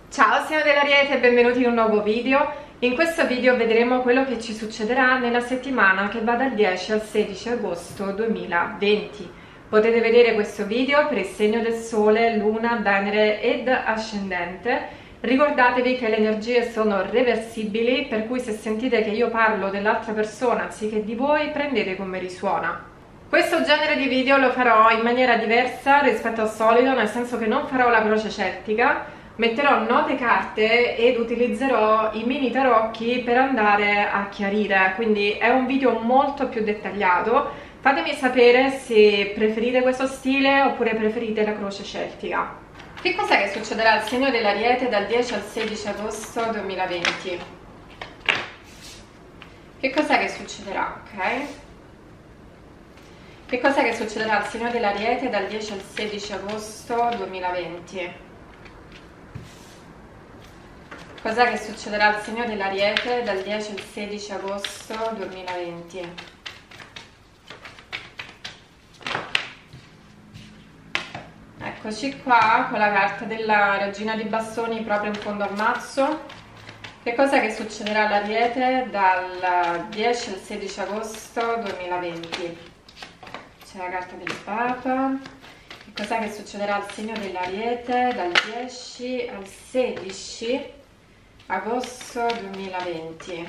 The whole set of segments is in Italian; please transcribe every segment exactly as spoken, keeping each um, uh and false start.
Ciao, siamo dell'Ariete e benvenuti in un nuovo video. In questo video vedremo quello che ci succederà nella settimana che va dal dieci al sedici agosto duemilaventi. Potete vedere questo video per il segno del Sole, Luna, Venere ed Ascendente. Ricordatevi che le energie sono reversibili, per cui se sentite che io parlo dell'altra persona anziché di voi, prendete come risuona. Questo genere di video lo farò in maniera diversa rispetto al solito, nel senso che non farò la croce celtica, metterò nove carte ed utilizzerò i mini tarocchi per andare a chiarire, quindi è un video molto più dettagliato. Fatemi sapere se preferite questo stile oppure preferite la croce celtica. Che cos'è che succederà al segno dell'Ariete dal dieci al sedici agosto duemilaventi? Che cos'è che succederà, ok? Che cos'è che succederà al segno dell'Ariete dal dieci al sedici agosto duemilaventi? Cos'è che succederà al segno dell'Ariete dal dieci al sedici agosto duemilaventi? Eccoci qua con la carta della Regina di Bastoni proprio in fondo al mazzo. Che cos'è che succederà all'Ariete dal dieci al sedici agosto duemilaventi? C'è la carta del Papa. Che cos'è che succederà al segno dell'Ariete dal dieci al sedici agosto duemilaventi?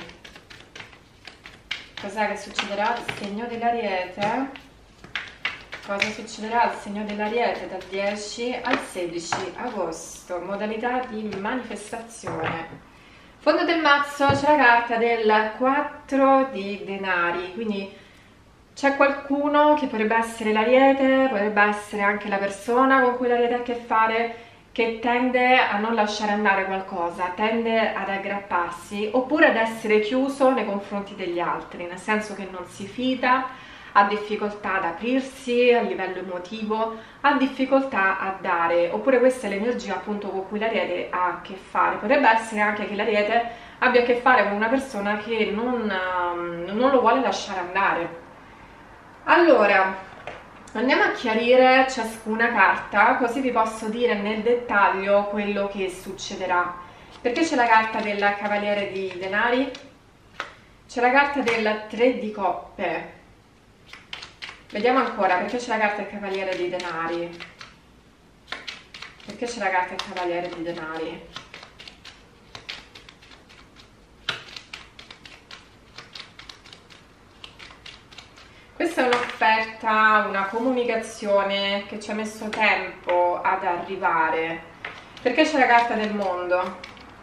Cos'è che succederà al segno dell'Ariete? Cosa succederà al segno dell'Ariete dal dieci al sedici agosto? Modalità di manifestazione. Fondo del mazzo c'è la carta del quattro di denari, quindi c'è qualcuno che potrebbe essere l'Ariete, potrebbe essere anche la persona con cui l'Ariete ha a che fare, che tende a non lasciare andare qualcosa, tende ad aggrapparsi oppure ad essere chiuso nei confronti degli altri, nel senso che non si fida, ha difficoltà ad aprirsi a livello emotivo, ha difficoltà a dare, oppure questa è l'energia appunto con cui l'Ariete ha a che fare. Potrebbe essere anche che l'Ariete abbia a che fare con una persona che non, non lo vuole lasciare andare. Allora, andiamo a chiarire ciascuna carta, così vi posso dire nel dettaglio quello che succederà. Perché c'è la carta del Cavaliere di Denari? C'è la carta del Tre di Coppe. Vediamo ancora, perché c'è la carta del Cavaliere di Denari? Perché c'è la carta del Cavaliere di Denari? Questa è un'offerta, una comunicazione che ci ha messo tempo ad arrivare. Perché c'è la carta del mondo?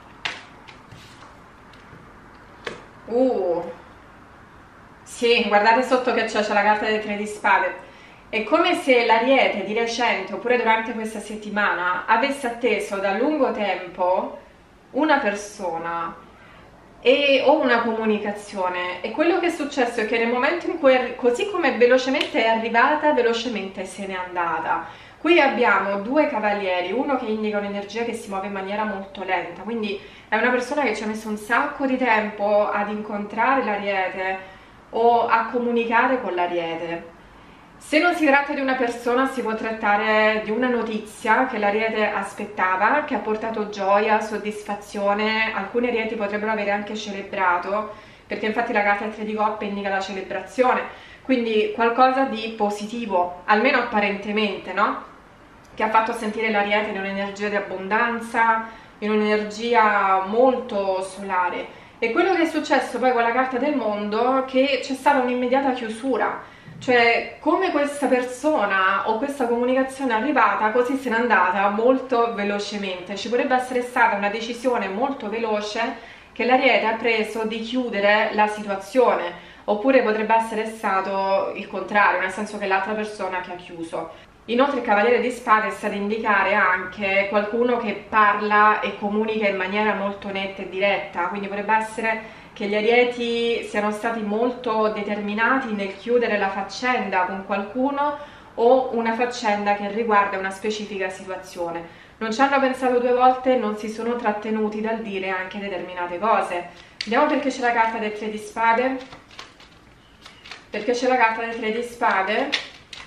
Uh, sì, guardate sotto che c'è, c'è la carta del Tre di Spade. È come se l'Ariete di recente, oppure durante questa settimana, avesse atteso da lungo tempo una persona e o una comunicazione, e quello che è successo è che nel momento in cui è, così come velocemente è arrivata, velocemente se n'è andata. Qui abbiamo due cavalieri, uno che indica un'energia che si muove in maniera molto lenta, quindi è una persona che ci ha messo un sacco di tempo ad incontrare l'Ariete o a comunicare con l'Ariete. Se non si tratta di una persona, si può trattare di una notizia che l'Ariete aspettava, che ha portato gioia, soddisfazione. Alcuni Arieti potrebbero avere anche celebrato, perché infatti la carta del Tre di Coppe indica la celebrazione, quindi qualcosa di positivo, almeno apparentemente, no? Che ha fatto sentire l'Ariete in un'energia di abbondanza, in un'energia molto solare. E quello che è successo poi con la carta del mondo è che c'è stata un'immediata chiusura. Cioè, come questa persona o questa comunicazione è arrivata, così se n'è andata molto velocemente. Ci potrebbe essere stata una decisione molto veloce che l'Ariete ha preso di chiudere la situazione, oppure potrebbe essere stato il contrario, nel senso che l'altra persona che ha chiuso. Inoltre il Cavaliere di Spade sta ad indicare anche qualcuno che parla e comunica in maniera molto netta e diretta, quindi potrebbe essere che gli Arieti siano stati molto determinati nel chiudere la faccenda con qualcuno o una faccenda che riguarda una specifica situazione. Non ci hanno pensato due volte, non si sono trattenuti dal dire anche determinate cose. Vediamo perché c'è la carta del Tre di Spade. Perché c'è la carta del Tre di Spade?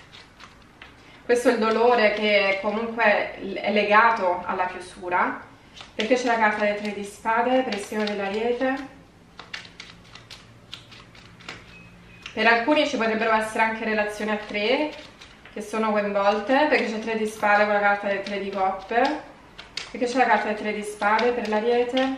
Questo è il dolore che comunque è legato alla chiusura. Perché c'è la carta del tre di spade per il segno dell'Ariete? Per alcuni ci potrebbero essere anche relazioni a tre che sono coinvolte, perché c'è il tre di spade con la carta del tre di coppe, perché c'è la carta del tre di spade per l'Ariete.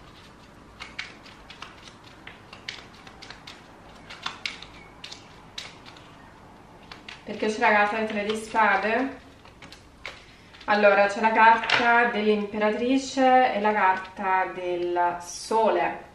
Perché c'è la carta del tre di spade? Allora, c'è la carta dell'imperatrice e la carta del sole.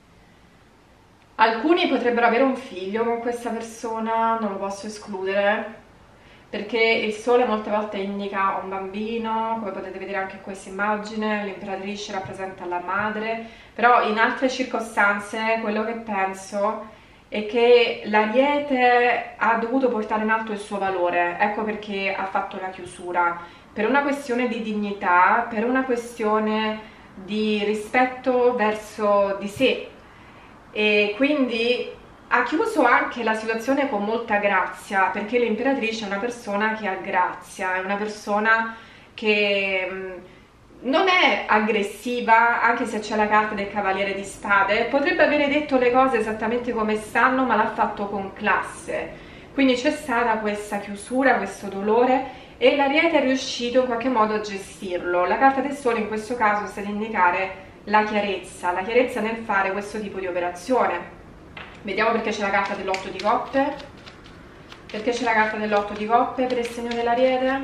Alcuni potrebbero avere un figlio con questa persona, non lo posso escludere, perché il sole molte volte indica un bambino, come potete vedere anche in questa immagine, l'imperatrice rappresenta la madre, però in altre circostanze quello che penso è che l'Ariete ha dovuto portare in alto il suo valore, ecco perché ha fatto la chiusura, per una questione di dignità, per una questione di rispetto verso di sé. E quindi ha chiuso anche la situazione con molta grazia, perché l'imperatrice è una persona che ha grazia, è una persona che mh, non è aggressiva, anche se c'è la carta del cavaliere di spade, potrebbe avere detto le cose esattamente come stanno, ma l'ha fatto con classe. Quindi c'è stata questa chiusura, questo dolore, e l'Ariete è riuscito in qualche modo a gestirlo. La carta del sole in questo caso sta ad indicare la chiarezza, la chiarezza nel fare questo tipo di operazione. Vediamo perché c'è la carta dell'otto di coppe, perché c'è la carta dell'otto di coppe per il segno dell'Ariete.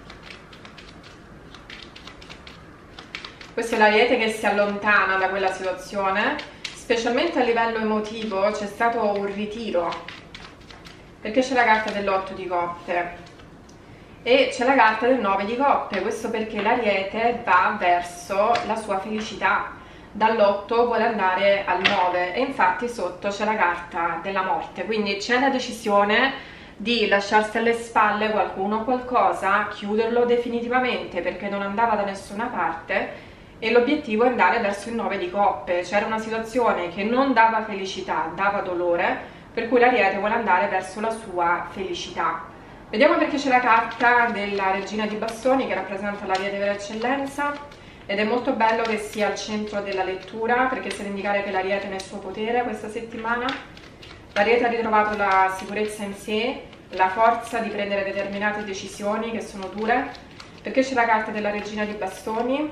Questo è l'Ariete che si allontana da quella situazione, specialmente a livello emotivo c'è stato un ritiro, perché c'è la carta dell'otto di coppe e c'è la carta del nove di coppe, questo perché l'Ariete va verso la sua felicità, dall'otto vuole andare al nove e infatti sotto c'è la carta della morte, quindi c'è la decisione di lasciarsi alle spalle qualcuno o qualcosa, chiuderlo definitivamente perché non andava da nessuna parte e l'obiettivo è andare verso il nove di coppe. C'era una situazione che non dava felicità, dava dolore, per cui l'Ariete vuole andare verso la sua felicità. Vediamo perché c'è la carta della regina di bastoni che rappresenta l'Ariete per eccellenza ed è molto bello che sia al centro della lettura perché sta ad indicare che l'Ariete è nel suo potere questa settimana. L'Ariete ha ritrovato la sicurezza in sé, la forza di prendere determinate decisioni che sono dure, perché c'è la carta della regina di bastoni,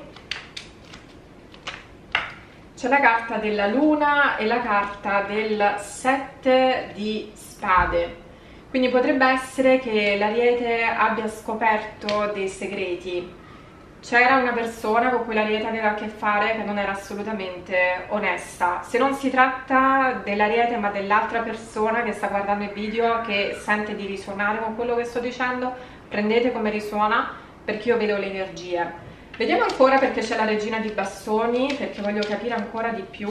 c'è la carta della luna e la carta del sette di spade. Quindi potrebbe essere che l'Ariete abbia scoperto dei segreti. C'era una persona con cui l'Ariete aveva a che fare che non era assolutamente onesta. Se non si tratta dell'Ariete ma dell'altra persona che sta guardando il video, che sente di risuonare con quello che sto dicendo, prendete come risuona perché io vedo le energie. Vediamo ancora perché c'è la regina di bastoni, perché voglio capire ancora di più.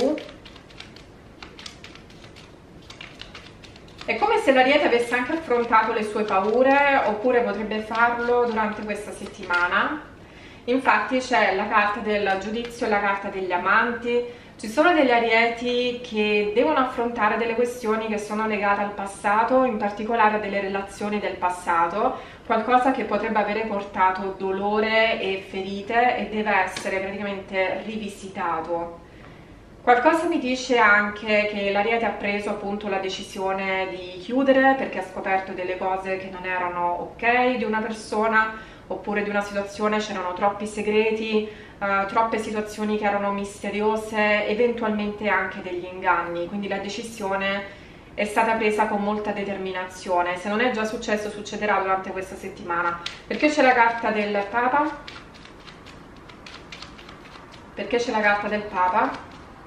È come se l'Ariete avesse anche affrontato le sue paure, oppure potrebbe farlo durante questa settimana. Infatti c'è la carta del giudizio e la carta degli amanti. Ci sono degli Arieti che devono affrontare delle questioni che sono legate al passato, in particolare a delle relazioni del passato, qualcosa che potrebbe avere portato dolore e ferite e deve essere praticamente rivisitato. Qualcosa mi dice anche che l'Ariete ha preso appunto la decisione di chiudere perché ha scoperto delle cose che non erano ok di una persona, oppure di una situazione c'erano troppi segreti, uh, troppe situazioni che erano misteriose, eventualmente anche degli inganni, quindi la decisione è stata presa con molta determinazione. Se non è già successo, succederà durante questa settimana. Perché c'è la carta del Papa? Perché c'è la carta del Papa?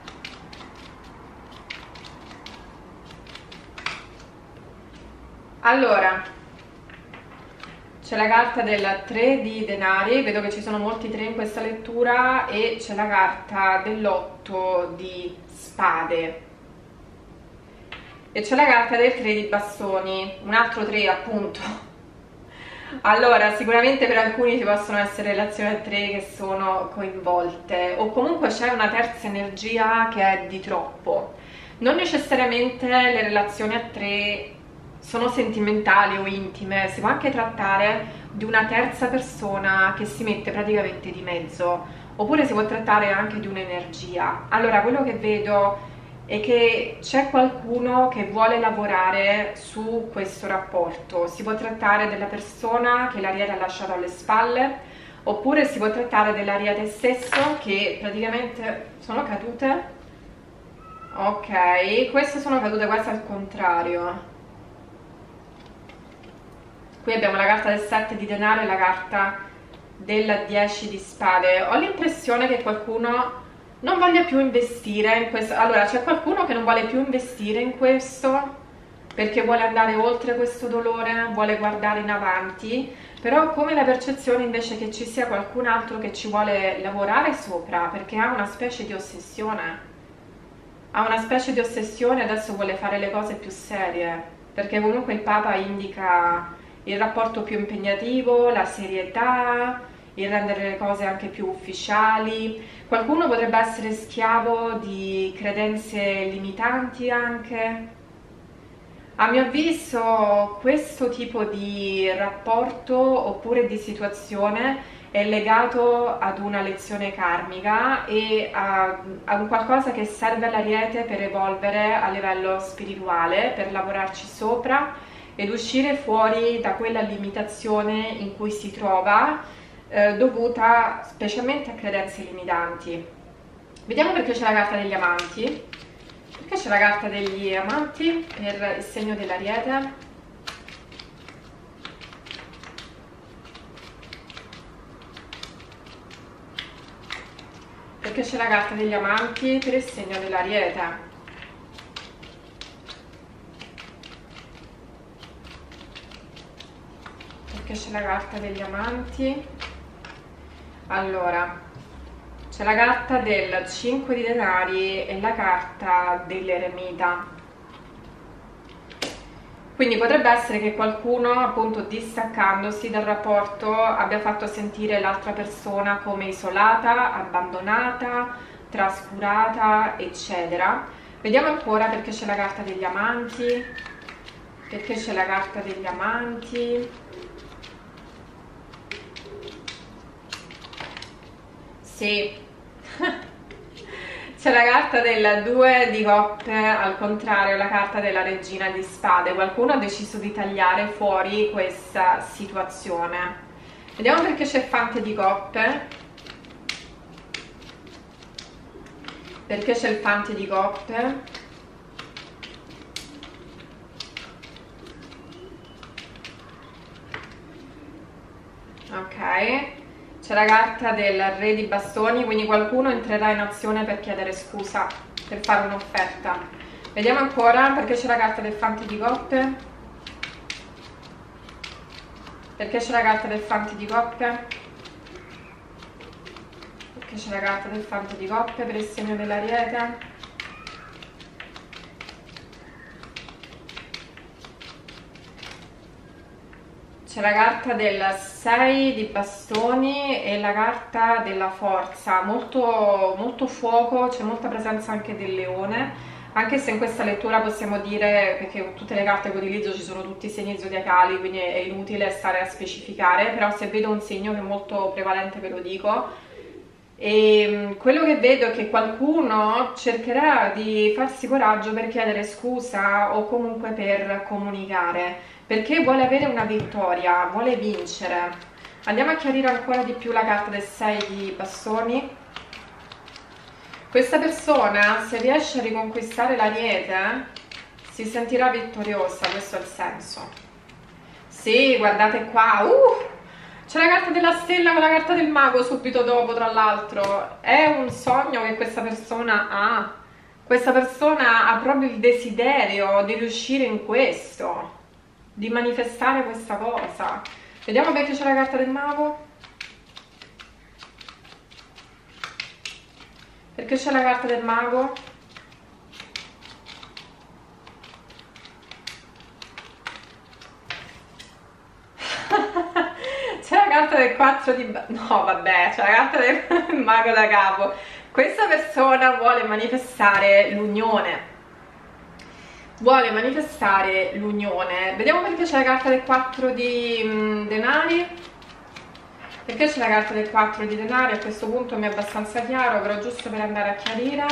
Allora, c'è la carta del tre di denari, vedo che ci sono molti tre in questa lettura, e c'è la carta dell'otto di spade. E c'è la carta del tre di bastoni, un altro tre appunto. Allora, sicuramente per alcuni ci possono essere relazioni a tre che sono coinvolte, o comunque c'è una terza energia che è di troppo. Non necessariamente le relazioni a tre sono sentimentali o intime, si può anche trattare di una terza persona che si mette praticamente di mezzo, oppure si può trattare anche di un'energia. Allora, quello che vedo è che c'è qualcuno che vuole lavorare su questo rapporto. Si può trattare della persona che l'Ariete ha lasciato alle spalle, oppure si può trattare dell'Ariete stesso, che praticamente sono cadute. Ok, queste sono cadute, queste al contrario. Qui abbiamo la carta del sette di denaro e la carta del dieci di spade. Ho l'impressione che qualcuno non voglia più investire in questo. Allora, c'è qualcuno che non vuole più investire in questo perché vuole andare oltre questo dolore, vuole guardare in avanti, però come la percezione invece che ci sia qualcun altro che ci vuole lavorare sopra, perché ha una specie di ossessione. Ha una specie di ossessione, adesso vuole fare le cose più serie, perché comunque il Papa indica il rapporto più impegnativo, la serietà, il rendere le cose anche più ufficiali. Qualcuno potrebbe essere schiavo di credenze limitanti anche. A mio avviso questo tipo di rapporto oppure di situazione è legato ad una lezione karmica e a, a un qualcosa che serve all'Ariete per evolvere a livello spirituale, per lavorarci sopra ed uscire fuori da quella limitazione in cui si trova, eh, dovuta specialmente a credenze limitanti. Vediamo perché c'è la carta degli amanti. Perché c'è la carta degli amanti per il segno dell'Ariete? Perché c'è la carta degli amanti per il segno dell'Ariete? Perché c'è la carta degli amanti? Allora, c'è la carta del cinque di denari e la carta dell'eremita. Quindi potrebbe essere che qualcuno, appunto, distaccandosi dal rapporto, abbia fatto sentire l'altra persona come isolata, abbandonata, trascurata, eccetera. Vediamo ancora perché c'è la carta degli amanti. Perché c'è la carta degli amanti. Sì. C'è la carta del due di coppe, al contrario la carta della regina di spade. Qualcuno ha deciso di tagliare fuori questa situazione. Vediamo perché c'è il fante di coppe. Perché c'è il fante di coppe? Ok. C'è la carta del re di bastoni, quindi qualcuno entrerà in azione per chiedere scusa, per fare un'offerta. Vediamo ancora perché c'è la carta del fante di coppe. Perché c'è la carta del fante di coppe? Perché c'è la carta del fante di coppe per il segno dell'Ariete? C'è la carta del sei di bastoni e la carta della forza, molto, molto fuoco, c'è molta presenza anche del leone, anche se in questa lettura possiamo dire, perché tutte le carte che utilizzo ci sono tutti i segni zodiacali, quindi è inutile stare a specificare, però se vedo un segno che è molto prevalente ve lo dico. E quello che vedo è che qualcuno cercherà di farsi coraggio per chiedere scusa o comunque per comunicare, perché vuole avere una vittoria, vuole vincere. Andiamo a chiarire ancora di più la carta del sei di bastoni. Questa persona, se riesce a riconquistare l'Ariete, si sentirà vittoriosa, questo è il senso. Sì, guardate qua, uh! C'è la carta della stella con la carta del mago subito dopo, tra l'altro. È un sogno che questa persona ha. Questa persona ha proprio il desiderio di riuscire in questo, di manifestare questa cosa. Vediamo perché c'è la carta del mago. Perché c'è la carta del mago? C'è la carta del quattro di... no vabbè, c'è la carta del mago da capo. Questa persona vuole manifestare l'unione. Vuole manifestare l'unione. Vediamo perché c'è la carta del quattro di mh, denari. Perché c'è la carta del quattro di denari? A questo punto mi è abbastanza chiaro, però giusto per andare a chiarire,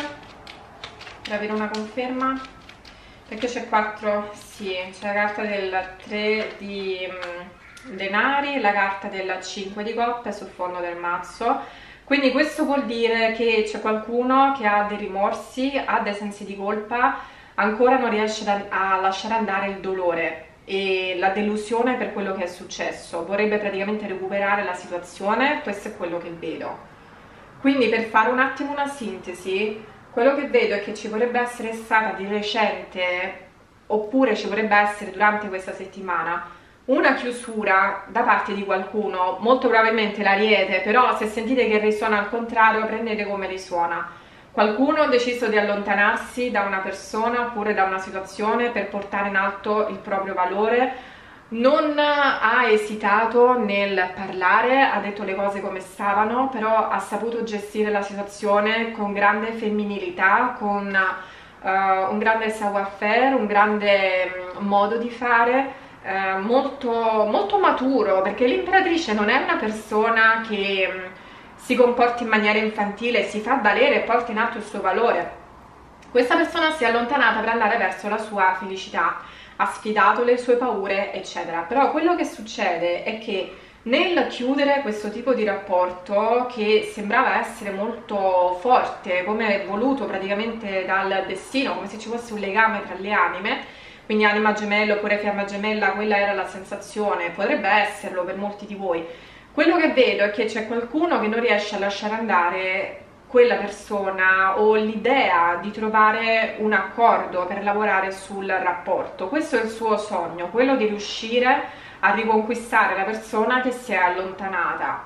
per avere una conferma. Perché c'è quattro? Sì, c'è la carta del tre di um, denari e la carta del cinque di coppe sul fondo del mazzo. Quindi questo vuol dire che c'è qualcuno che ha dei rimorsi, ha dei sensi di colpa, ancora non riesce a lasciare andare il dolore e la delusione per quello che è successo, vorrebbe praticamente recuperare la situazione. Questo è quello che vedo. Quindi, per fare un attimo una sintesi, quello che vedo è che ci potrebbe essere stata di recente, oppure ci potrebbe essere durante questa settimana, una chiusura da parte di qualcuno, molto probabilmente l'Ariete, però se sentite che risuona al contrario prendete come risuona. Qualcuno ha deciso di allontanarsi da una persona oppure da una situazione per portare in alto il proprio valore, non ha esitato nel parlare, ha detto le cose come stavano, però ha saputo gestire la situazione con grande femminilità, con uh, un grande savoir-faire, un grande um, modo di fare, uh, molto, molto maturo, perché l'imperatrice non è una persona che um, si comporta in maniera infantile, si fa valere e porta in alto il suo valore. Questa persona si è allontanata per andare verso la sua felicità, ha sfidato le sue paure, eccetera. Però quello che succede è che nel chiudere questo tipo di rapporto, che sembrava essere molto forte, come voluto praticamente dal destino, come se ci fosse un legame tra le anime, quindi anima gemella oppure fiamma gemella, quella era la sensazione, potrebbe esserlo per molti di voi. Quello che vedo è che c'è qualcuno che non riesce a lasciare andare quella persona o l'idea di trovare un accordo per lavorare sul rapporto. Questo è il suo sogno, quello di riuscire a riconquistare la persona che si è allontanata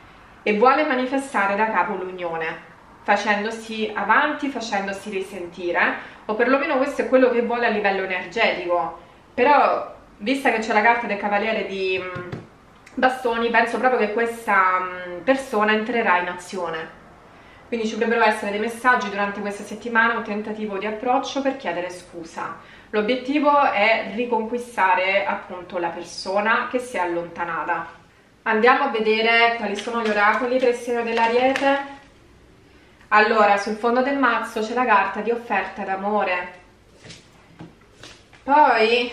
e vuole manifestare da capo l'unione, facendosi avanti, facendosi risentire, o perlomeno questo è quello che vuole a livello energetico. Però, vista che c'è la carta del cavaliere di bastoni, penso proprio che questa persona entrerà in azione. Quindi ci potrebbero essere dei messaggi durante questa settimana, un tentativo di approccio per chiedere scusa. L'obiettivo è riconquistare appunto la persona che si è allontanata. Andiamo a vedere quali sono gli oracoli per il segno dell'Ariete. Allora, sul fondo del mazzo c'è la carta di offerta d'amore. Poi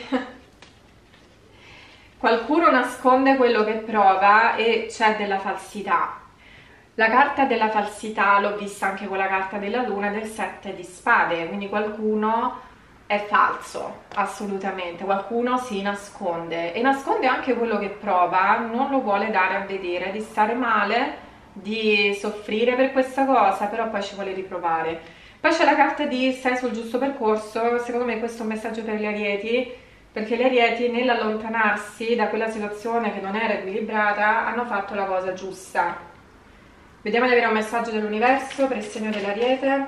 qualcuno nasconde quello che prova e c'è della falsità. La carta della falsità l'ho vista anche con la carta della luna del sette di spade, quindi qualcuno è falso, assolutamente, qualcuno si nasconde e nasconde anche quello che prova, non lo vuole dare a vedere, di stare male, di soffrire per questa cosa, però poi ci vuole riprovare. Poi c'è la carta di stai sul giusto percorso. Secondo me questo è un messaggio per gli Arieti, perché gli Arieti nell'allontanarsi da quella situazione che non era equilibrata hanno fatto la cosa giusta. Vediamo di avere un messaggio dell'universo per il segno dell'Ariete.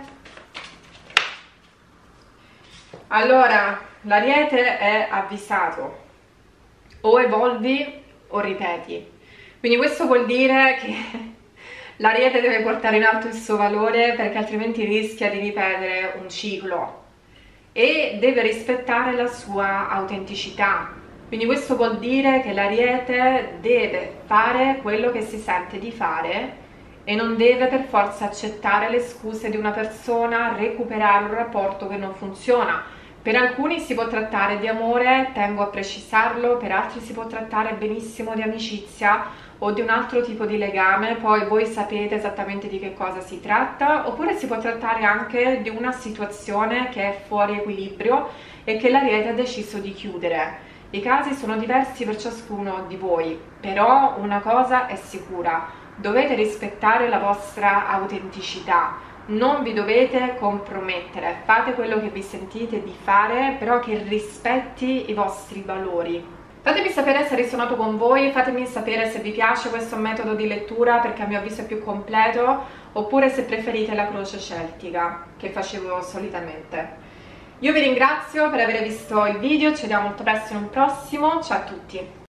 Allora, l'Ariete è avvisato: o evolvi o ripeti. Quindi questo vuol dire che l'Ariete deve portare in alto il suo valore, perché altrimenti rischia di ripetere un ciclo, e deve rispettare la sua autenticità. Quindi questo vuol dire che l'Ariete deve fare quello che si sente di fare e non deve per forza accettare le scuse di una persona, recuperare un rapporto che non funziona. Per alcuni si può trattare di amore, tengo a precisarlo, per altri si può trattare benissimo di amicizia o di un altro tipo di legame, poi voi sapete esattamente di che cosa si tratta, oppure si può trattare anche di una situazione che è fuori equilibrio e che l'Ariete ha deciso di chiudere. I casi sono diversi per ciascuno di voi, però una cosa è sicura: dovete rispettare la vostra autenticità, non vi dovete compromettere, fate quello che vi sentite di fare, però che rispetti i vostri valori. Fatemi sapere se ha risuonato con voi, fatemi sapere se vi piace questo metodo di lettura, perché a mio avviso è più completo, oppure se preferite la croce celtica che facevo solitamente. Io vi ringrazio per aver visto il video, ci vediamo molto presto in un prossimo, ciao a tutti!